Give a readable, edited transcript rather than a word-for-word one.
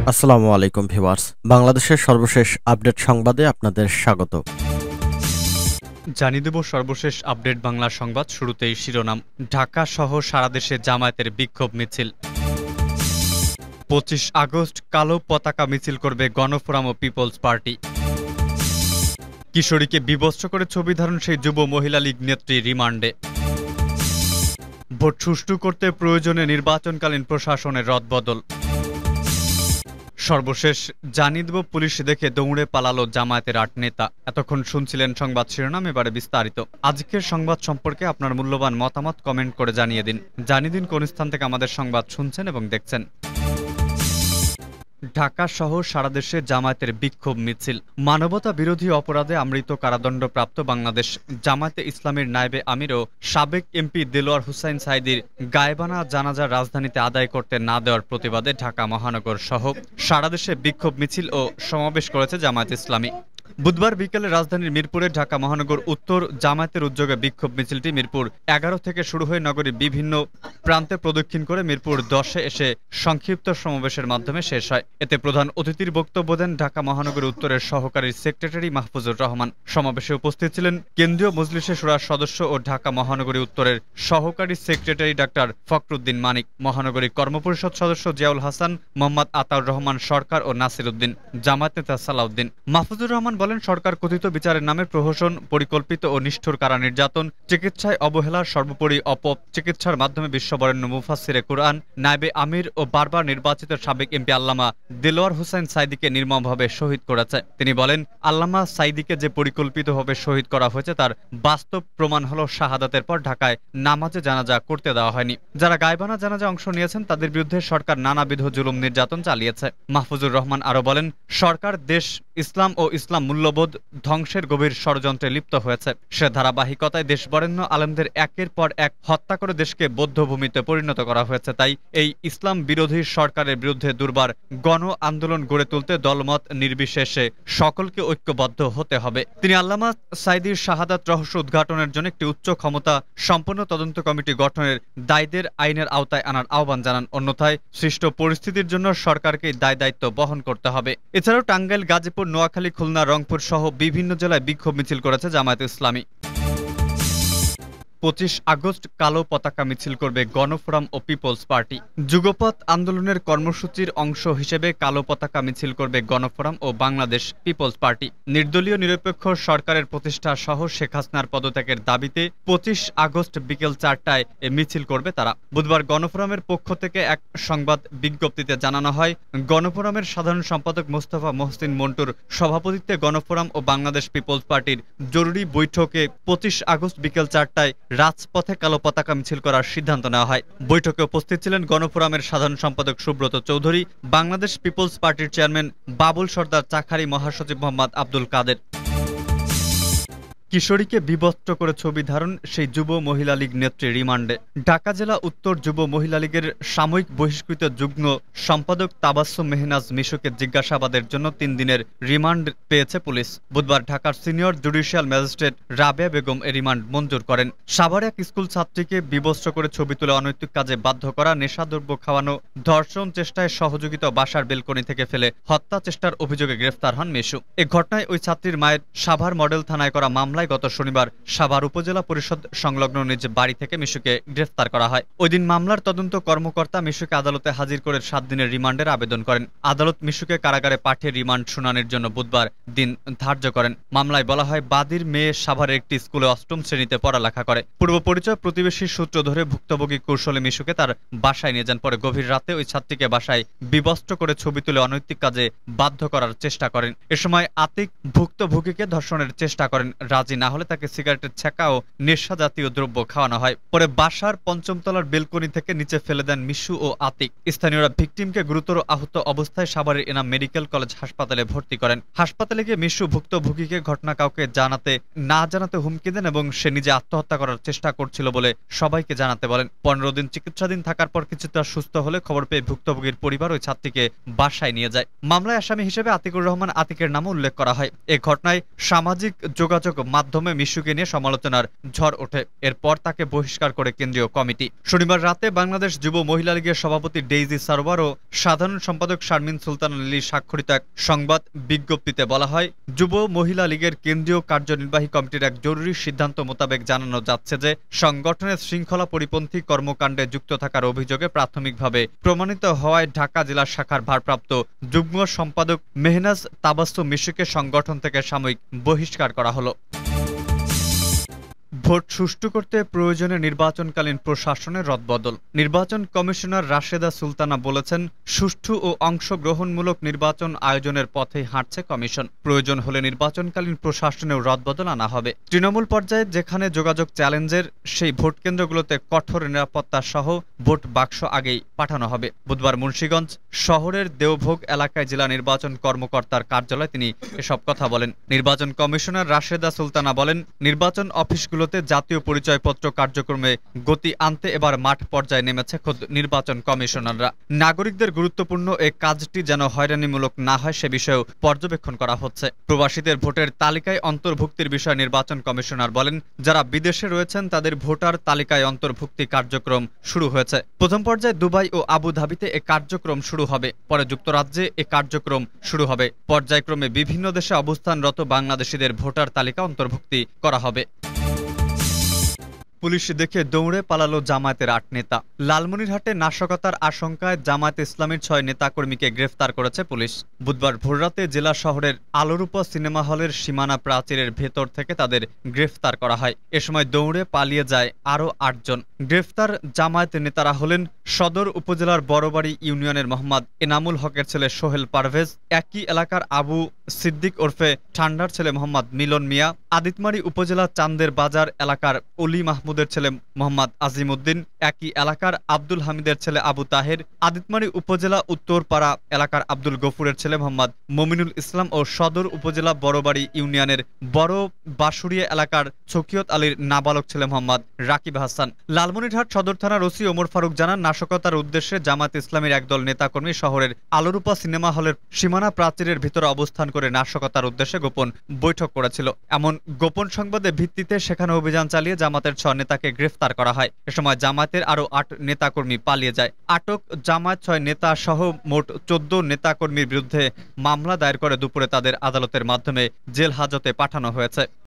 আসসালামু আলাইকুম ভিউয়ার্স, বাংলাদেশের সর্বশেষ আপডেট সংবাদে আপনাদের স্বাগত। জানিয়ে দেব সর্বশেষ আপডেট বাংলা সংবাদ। শুরুতেই শিরোনাম। ঢাকা সহ সারা দেশে জামায়াতের বিক্ষোভ মিছিল। 25 আগস্ট কালো পতাকা মিছিল করবে গণফোরাম ও পিপলস পার্টি। কিশোরীকে বিবস্ত্র করে ছবি ধারণ সেই যুব মহিলা লীগ নেত্রী রিমান্ডে। ভোট সুষ্ঠু করতে প্রয়োজনে নির্বাচনকালীন প্রশাসনের রদবদল। সর্বশেষ জানিয়ে দেব পুলিশ দেখে দৌড়ে পালালো জামায়াতের ৮ নেতা। এতক্ষণ শুনছিলেন সংবাদ শিরোনাম, এবারে বিস্তারিত। আজকের সংবাদ সম্পর্কে আপনার মূল্যবান মতামত কমেন্ট করে জানিয়ে দিন কোন স্থান থেকে আমাদের সংবাদ শুনছেন এবং দেখছেন। ঢাকা সহ সারা দেশে জামায়াতের বিক্ষোভ মিছিল। মানবতা বিরোধী অপরাধে আমৃত কারাদণ্ডপ্রাপ্ত বাংলাদেশ জামায়াতে ইসলামীর নায়েবে আমির ও সাবেক এমপি দেলোয়ার হোসাইন সাঈদীর গায়েবানা জানাজা রাজধানীতে আদায় করতে না দেওয়ার প্রতিবাদে ঢাকা মহানগর সহ সারা দেশে বিক্ষোভ মিছিল ও সমাবেশ করেছে জামায়াত ইসলামী। বুধবার বিকেলে রাজধানীর মিরপুরে ঢাকা মহানগর উত্তর জামায়াতের উদ্যোগে বিক্ষোভ মিছিলটি মিরপুর ১১ থেকে শুরু হয়ে নগরীর বিভিন্ন প্রান্তে প্রদক্ষিণ করে মিরপুর ১০-এ এসে সংক্ষিপ্ত সমাবেশের মাধ্যমে শেষ হয়। এতে প্রধান অতিথির বক্তব্য দেন ঢাকা মহানগর উত্তরের সহকারী সেক্রেটারি মাহফুজুর রহমান। সমাবেশে উপস্থিত ছিলেন কেন্দ্রীয় মজলিসে শুরার সদস্য ও ঢাকা মহানগরী উত্তরের সহকারী সেক্রেটারি ডাক্তার ফখরুদ্দিন মানিক, মহানগরী কর্মপরিষদ সদস্য জিয়াউল হাসান, মোহাম্মদ আতাউর রহমান সরকার ও নাসির উদ্দিন। জামায়াত নেতা সালাউদ্দিন। মাহফুজুর রহমান বলেন, সরকার কথিত বিচারের নামে প্রহসন, পরিকল্পিত ও নিষ্ঠুর কারা নির্যাতন, চিকিৎসায় অবহেলা, সর্বোপরি অপচিকিৎসার মাধ্যমে বিশ্ববরেণ্য মুফাসসিরে কুরআন, নায়েবে আমির ও বারবার নির্বাচিত সাবেক এমপি আল্লামা দেলোয়ার হোসাইন সাঈদীকে নির্মমভাবে শহীদ করেছে। তিনি বলেন, আল্লামা সাঈদীকে যে পরিকল্পিতভাবে শহীদ করা হয়েছে তার বাস্তব প্রমাণ হলো শাহাদাতের পর ঢাকায় নামাজে জানাজা করতে দেওয়া হয়নি। যারা গায়েবানা জানাজা অংশ নিয়েছেন তাদের বিরুদ্ধে সরকার নানাবিধ জুলুম নির্যাতন চালিয়েছে। মাহফুজুর রহমান আরো বলেন, সরকার দেশ, ইসলাম ও ইসলাম মূল্যবোধ ধ্বংসের গভীর ষড়যন্ত্রে লিপ্ত হয়েছে। সে ধারাবাহিকতায় দেশবরেণ্য আলেমদের একের পর এক হত্যা করে দেশকে বধ্যভূমিতে পরিণত করা হয়েছে। তাই এই ইসলাম বিরোধী সরকারের বিরুদ্ধে দুর্বার গণ আন্দোলন গড়ে তুলতে দলমত নির্বিশেষে সকলকে ঐক্যবদ্ধ হতে হবে। তিনি আল্লামা সাঈদীর শাহাদাত রহস্য উদ্ঘাটনের জন্য একটি উচ্চ ক্ষমতা সম্পন্ন তদন্ত কমিটি গঠনের দায়ীদের আইনের আওতায় আনার আহ্বান জানান। অন্যথায় সৃষ্ট পরিস্থিতির জন্য সরকারকে দায় দায়িত্ব বহন করতে হবে। এছাড়াও টাঙ্গাইল, গাজীপুর, নোয়াখালী, খুলনা, রংপুর সহ বিভিন্ন জেলায় বিক্ষোভ মিছিল করেছে জামায়াত ইসলামী। 25 আগস্ট কালো পতাকা মিছিল করবে গণফোরাম ও পিপলস পার্টি। যুগপৎ আন্দোলনের কর্মসূচির অংশ হিসেবে কালো পতাকা মিছিল করবে গণফোরাম ও বাংলাদেশ পিপলস পার্টি। নির্দলীয় নিরপেক্ষ সরকারের প্রতিষ্ঠা সহ শেখ হাসিনার পদত্যাগের দাবিতে 25 আগস্ট বিকেল 4টায় এ মিছিল করবে তারা। বুধবার গণফোরামের পক্ষ থেকে এক সংবাদ বিজ্ঞপ্তিতে জানানো হয়, গণফোরামের সাধারণ সম্পাদক মোস্তফা মহসিন মন্টুর সভাপতিত্বে গণফোরাম ও বাংলাদেশ পিপলস পার্টির জরুরি বৈঠকে 25 আগস্ট বিকেল 4টায় রাজপথে কালো পতাকা মিছিল করার সিদ্ধান্ত নেওয়া হয়। বৈঠকে উপস্থিত ছিলেন গণফোরামের সাধারণ সম্পাদক সুব্রত চৌধুরী, বাংলাদেশ পিপলস পার্টির চেয়ারম্যান বাবুল সর্দার চাখারি, মহাসচিব মোহাম্মদ আব্দুল কাদের। কিশোরীকে বিবস্ত্র করে ছবি ধারণ সেই যুব মহিলা লীগ নেত্রী রিমান্ডে। ঢাকা জেলা উত্তর যুব মহিলা লীগের সাময়িক বহিষ্কৃত যুগ্ম সম্পাদক তাবাসসুম মেহনাজ মিশুকে জিজ্ঞাসাবাদের জন্য 3 দিনের রিমান্ড পেয়েছে পুলিশ। বুধবার ঢাকার senior judicial magistrate Rabeya Begum এ রিমান্ড মঞ্জুর করেন। সাভারে এক স্কুল ছাত্রীকে বিবস্ত্র করে ছবি তুলে অনৈতিক কাজে বাধ্য করা, নেশাদ্রব্য খাওয়ানো, ধর্ষণ চেষ্টায় সহযোগিতা, বাসার বেলকনি থেকে ফেলে হত্যা চেষ্টার অভিযোগে গ্রেফতার হন মিশু। এ ঘটনায় ওই ছাত্রীর মায়ের সাভার মডেল থানায় করা মামলায় গত শনিবার সাভার উপজেলা পরিষদ সংলগ্ন নিজ বাড়ি থেকে মিশুকে গ্রেফতার করা হয়। ওই দিন মামলার তদন্ত কর্মকর্তা মিশুকে আদালতে হাজির করে 7 দিনের রিমান্ডের আবেদন করেন। আদালত মিশুকে কারাগারে পাঠিয়ে রিমান্ড শুনানির জন্য বুধবার দিন ধার্য করেন। মামলায় বলা হয়, বাদীর মেয়ে সাভারের একটি স্কুলে 8ম শ্রেণীতে পড়ালেখা করে। পূর্ব পরিচয় প্রতিবেশী সূত্র ধরে ভুক্তভোগী কৌশলে মিশুকে তার বাসায় নিয়ে যান। পরে গভীর রাতে ওই ছাত্রীকে বাসায় বিবস্ত্র করে ছবি তুলে অনৈতিক কাজে বাধ্য করার চেষ্টা করেন। এ সময় আতিক ভুক্তভোগীকে ধর্ষণের চেষ্টা করেন। রাজি না হলে তাকে সিগারেটের ছেঁকা ও নেশা জাতীয় দ্রব্য খাওয়ানো হয়। পরে বাসার 5ম তলার বেলকনি থেকে নিচে ফেলে দেন মিশু ও আতিক। স্থানীয়রা ভিকটিমকে গুরুতর আহত অবস্থায় সাভারের এনাম মেডিকেল কলেজ হাসপাতালে ভর্তি করেন। হাসপাতালে গিয়ে মিশু ভুক্তভোগীকে ঘটনা কাউকে জানাতে হুমকি দেন এবং সে নিজে আত্মহত্যা করার চেষ্টা করছিল বলে সবাইকে জানাতে বলেন। 15 দিন চিকিৎসাধীন থাকার পর কিছুটা সুস্থ হলে খবর পেয়ে ভুক্তভোগীর পরিবার ওই ছাত্রীকে বাসায় নিয়ে যায়। মামলায় আসামি হিসেবে আতিকুর রহমান আতিকের নামও উল্লেখ করা হয়। এ ঘটনায় সামাজিক যোগাযোগ মাধ্যমে মিশুকে নিয়ে সমালোচনার ঝড় ওঠে। এরপর তাকে বহিষ্কার করে কেন্দ্রীয় কমিটি। শনিবার রাতে বাংলাদেশ যুব মহিলা লীগের সভাপতি ডেইজি সারোয়ার ও সাধারণ সম্পাদক শারমিন সুলতানা লিলি স্বাক্ষরিত এক সংবাদ বিজ্ঞপ্তিতে বলা হয়, যুব মহিলা লীগের কেন্দ্রীয় কার্যনির্বাহী কমিটির এক জরুরি সিদ্ধান্ত মোতাবেক জানানো যাচ্ছে যে সংগঠনের শৃঙ্খলা পরিপন্থী কর্মকাণ্ডে যুক্ত থাকার অভিযোগে প্রাথমিকভাবে প্রমাণিত হওয়ায় ঢাকা জেলা শাখার ভারপ্রাপ্ত যুগ্ম সম্পাদক মেহনাজ তাবাস্সুম মিশুকে সংগঠন থেকে সাময়িক বহিষ্কার করা হলো। ভোট সুষ্ঠু করতে প্রয়োজনে নির্বাচনকালীন প্রশাসনের রদবদল। নির্বাচন কমিশনার রাশেদা সুলতানা বলেছেন, সুষ্ঠু ও অংশগ্রহণমূলক নির্বাচন আয়োজনের পথেই হাঁটছে কমিশন। প্রয়োজন হলে নির্বাচনকালীন প্রশাসনেও রদবদল আনা হবে। তৃণমূল পর্যায়ে যেখানে যোগাযোগ চ্যালেঞ্জের, সেই ভোট কেন্দ্রগুলোতে কঠোর নিরাপত্তা সহ ভোট বাক্স আগেই পাঠানো হবে। বুধবার মুন্সিগঞ্জ শহরের দেওভোগ এলাকায় জেলা নির্বাচন কর্মকর্তার কার্যালয়ে তিনি এসব কথা বলেন। নির্বাচন কমিশনার রাশেদা সুলতানা বলেন, নির্বাচন অফিসগুলোতে জাতীয় পরিচয়পত্র কার্যক্রমে গতি আনতে এবার মাঠ পর্যায়ে নেমেছে খোদ নির্বাচন কমিশনাররা। নাগরিকদের গুরুত্বপূর্ণ এই কাজটি যেন হয়রানিমূলক না হয় সে বিষয়েও পর্যবেক্ষণ করা হচ্ছে। প্রবাসীদের ভোটের তালিকায় অন্তর্ভুক্তির বিষয়ে নির্বাচন কমিশনার বলেন, যারা বিদেশে রয়েছেন তাদের ভোটার তালিকায় অন্তর্ভুক্তি কার্যক্রম শুরু হয়েছে। প্রথম পর্যায়ে দুবাই ও আবুধাবিতে এ কার্যক্রম শুরু হবে, পরে যুক্তরাজ্যে এ কার্যক্রম শুরু হবে। পর্যায়ক্রমে বিভিন্ন দেশে অবস্থানরত বাংলাদেশিদের ভোটার তালিকা অন্তর্ভুক্তি করা হবে। পুলিশ দেখে দৌড়ে পালালো জামায়াতের ৮ নেতা। লালমনিরহাটে নাশকতার আশঙ্কায় জামায়াত ইসলামীর ৬ নেতাকর্মীকে গ্রেফতার করেছে পুলিশ। বুধবার ভোররাতে জেলা শহরের আলোরূপা সিনেমা হলের সীমানা প্রাচীরের ভেতর থেকে তাদের গ্রেফতার করা হয়। এ সময় দৌড়ে পালিয়ে যায় আরও ৮ জন। গ্রেফতার জামায়াত নেতারা হলেন সদর উপজেলার বড়বাড়ি ইউনিয়নের মোহাম্মদ এনামুল হকের ছেলে সোহেল পারভেজ, একই এলাকার আবু সিদ্দিক ওরফে ঠান্ডার ছেলে মোহাম্মদ মিলন মিয়া, আদিতমারি উপজেলা চান্দের বাজার এলাকার অলি মাহমুদের ছেলে মোহাম্মদ আজিম উদ্দিন, একই এলাকার আব্দুল হামিদের ছেলে আবু তাহের, আদিতমারি উপজেলা উত্তরপাড়া এলাকার আব্দুল গফুরের ছেলে মোহাম্মদ মমিনুল ইসলাম ও সদর উপজেলা বড়বাড়ি ইউনিয়নের বড় বাসুরিয়া এলাকার ছকিয়ত আলীর নাবালক ছেলে মোহাম্মদ রাকিব হাসান। লালমনিরহাট সদর থানার ওসি ওমর ফারুক জানান, নাশকতার উদ্দেশ্যে জামায়াত ইসলামীর একদল নেতাকর্মী শহরের আলোরূপা সিনেমা হলের সীমানা প্রাচীরের ভিতরে অবস্থান করে নাশকতার উদ্দেশ্যে গোপন বৈঠক করেছিল। এমন গোপন সংবাদের ভিত্তিতে সেখানে অভিযান চালিয়ে জামাতের ৬ নেতাকে গ্রেফতার করা হয়। এ সময় জামায়াতের আরও ৮ নেতাকর্মী পালিয়ে যায়। আটক জামায়াত ৬ নেতা সহ মোট ১৪ নেতাকর্মীর বিরুদ্ধে মামলা দায়ের করে দুপুরে তাদের আদালতের মাধ্যমে জেল হাজতে পাঠানো হয়েছে।